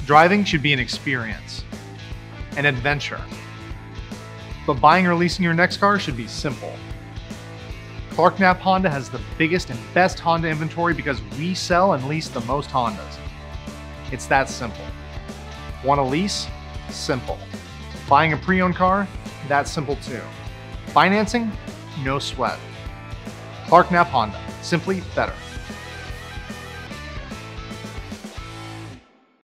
Driving should be an experience, an adventure. But buying or leasing your next car should be simple. Knapp Honda has the biggest and best Honda inventory because we sell and lease the most Hondas. It's that simple. Want to lease? Simple. Buying a pre-owned car? That's simple too. Financing? No sweat. Knapp Honda. Simply better.